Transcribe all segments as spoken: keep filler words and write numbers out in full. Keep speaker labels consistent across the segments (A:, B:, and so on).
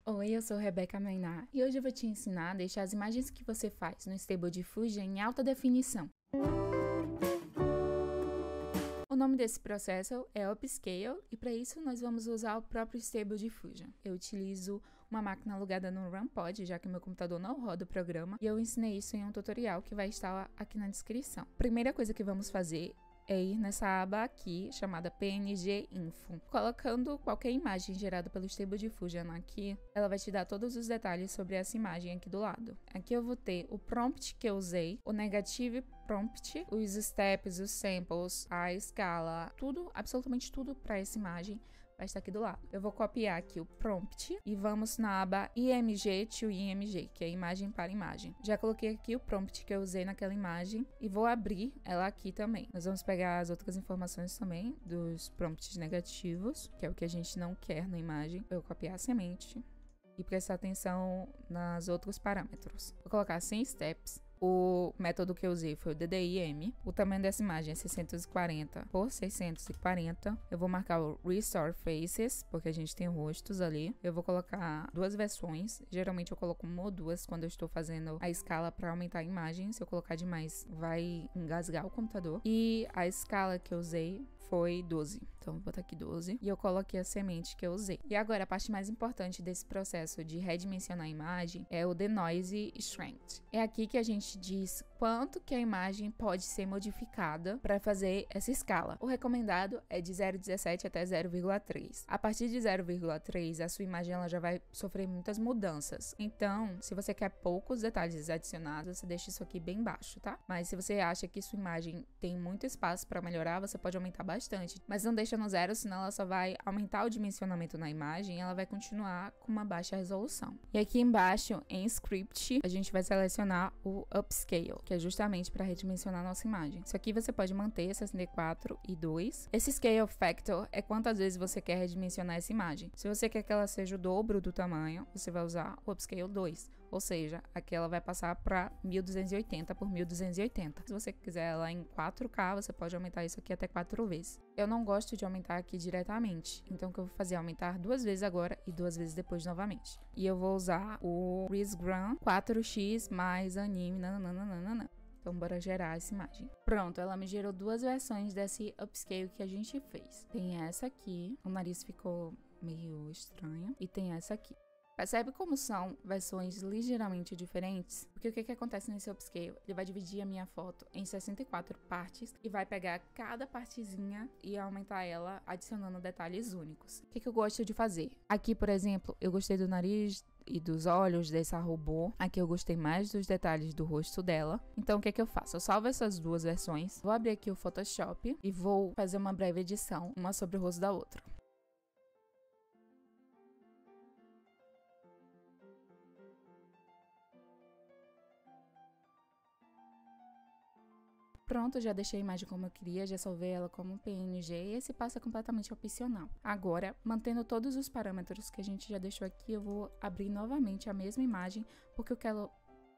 A: Oi, eu sou Rebeca Mainá e hoje eu vou te ensinar a deixar as imagens que você faz no Stable Diffusion em alta definição. O nome desse processo é Upscale e para isso nós vamos usar o próprio Stable Diffusion. Eu utilizo uma máquina alugada no RunPod, já que meu computador não roda o programa, e eu ensinei isso em um tutorial que vai estar aqui na descrição. Primeira coisa que vamos fazer é ir nessa aba aqui, chamada P N G Info. Colocando qualquer imagem gerada pelo Stable Diffusion aqui, ela vai te dar todos os detalhes sobre essa imagem aqui do lado. Aqui eu vou ter o prompt que eu usei, o negative prompt, os steps, os samples, a escala, tudo, absolutamente tudo para essa imagem vai estar aqui do lado. Eu vou copiar aqui o prompt e vamos na aba I M G to I M G, que é imagem para imagem. Já coloquei aqui o prompt que eu usei naquela imagem e vou abrir ela aqui também. Nós vamos pegar as outras informações também dos prompts negativos, que é o que a gente não quer na imagem. Eu vou copiar a semente e prestar atenção nos outros parâmetros. Vou colocar cem steps. O método que eu usei foi o D D I M. O tamanho dessa imagem é seiscentos e quarenta por seiscentos e quarenta. Eu vou marcar o Restore Faces, porque a gente tem rostos ali. Eu vou colocar duas versões. Geralmente eu coloco uma ou duas quando eu estou fazendo a escala para aumentar a imagem. Se eu colocar demais, vai engasgar o computador. E a escala que eu usei foi doze. Então vou botar aqui doze. E eu coloquei a semente que eu usei. E agora a parte mais importante desse processo de redimensionar a imagem é o Denoise Strength. É aqui que a gente diz quanto que a imagem pode ser modificada para fazer essa escala. O recomendado é de zero vírgula dezessete até zero vírgula três. A partir de zero vírgula três, a sua imagem ela já vai sofrer muitas mudanças. Então, se você quer poucos detalhes adicionados, você deixa isso aqui bem baixo, tá? Mas se você acha que sua imagem tem muito espaço para melhorar, você pode aumentar bastante. Mas não deixa no zero, senão ela só vai aumentar o dimensionamento na imagem e ela vai continuar com uma baixa resolução. E aqui embaixo, em Script, a gente vai selecionar o Upscale, que é justamente para redimensionar a nossa imagem. Isso aqui você pode manter sessenta e quatro e dois. Esse Scale Factor é quantas vezes você quer redimensionar essa imagem. Se você quer que ela seja o dobro do tamanho, você vai usar o Upscale dois. Ou seja, aqui ela vai passar para mil duzentos e oitenta por mil duzentos e oitenta. Se você quiser ela em quatro K, você pode aumentar isso aqui até quatro vezes. Eu não gosto de aumentar aqui diretamente, então o que eu vou fazer é aumentar duas vezes agora e duas vezes depois novamente. E eu vou usar o Resgram quatro x mais anime, nananana. Então bora gerar essa imagem. Pronto, ela me gerou duas versões desse upscale que a gente fez. Tem essa aqui, o nariz ficou meio estranho, e tem essa aqui. Percebe como são versões ligeiramente diferentes? Porque o que, que acontece nesse upscale? Ele vai dividir a minha foto em sessenta e quatro partes e vai pegar cada partezinha e aumentar ela adicionando detalhes únicos. O que, que eu gosto de fazer? Aqui, por exemplo, eu gostei do nariz e dos olhos dessa robô. Aqui eu gostei mais dos detalhes do rosto dela. Então o que, que eu faço? Eu salvo essas duas versões, vou abrir aqui o Photoshop e vou fazer uma breve edição, uma sobre o rosto da outra. Pronto, já deixei a imagem como eu queria, já salvei ela como P N G e esse passo é completamente opcional. Agora, mantendo todos os parâmetros que a gente já deixou aqui, eu vou abrir novamente a mesma imagem porque eu quero...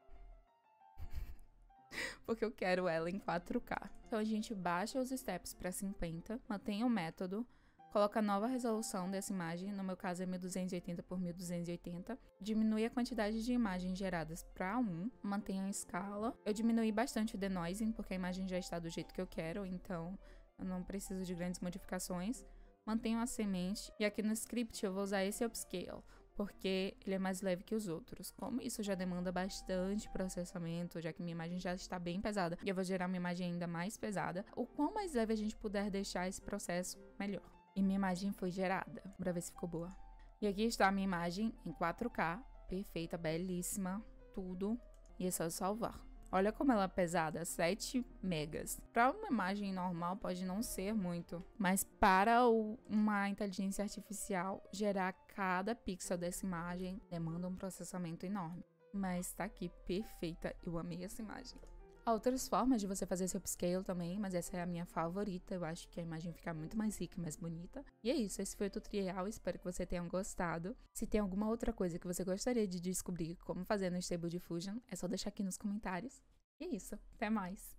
A: porque eu quero ela em quatro K. Então a gente baixa os steps para cinquenta, mantém o método, coloca a nova resolução dessa imagem, no meu caso é mil duzentos e oitenta por mil duzentos e oitenta, diminui a quantidade de imagens geradas para um, mantém a escala. Eu diminui bastante o denoising, porque a imagem já está do jeito que eu quero, então eu não preciso de grandes modificações. Mantenho a semente, e aqui no script eu vou usar esse upscale, porque ele é mais leve que os outros. Como isso já demanda bastante processamento, já que minha imagem já está bem pesada, e eu vou gerar uma imagem ainda mais pesada, o quão mais leve a gente puder deixar esse processo, melhor. E minha imagem foi gerada. Bora ver se ficou boa. E aqui está a minha imagem em quatro K. Perfeita, belíssima, tudo. E é só salvar. Olha como ela é pesada, sete megas. Para uma imagem normal pode não ser muito. Mas para o, uma inteligência artificial, gerar cada pixel dessa imagem demanda um processamento enorme. Mas tá aqui, perfeita. Eu amei essa imagem. Há outras formas de você fazer esse upscale também, mas essa é a minha favorita. Eu acho que a imagem fica muito mais rica e mais bonita. E é isso, esse foi o tutorial, espero que você tenha gostado. Se tem alguma outra coisa que você gostaria de descobrir como fazer no Stable Diffusion, é só deixar aqui nos comentários. E é isso, até mais!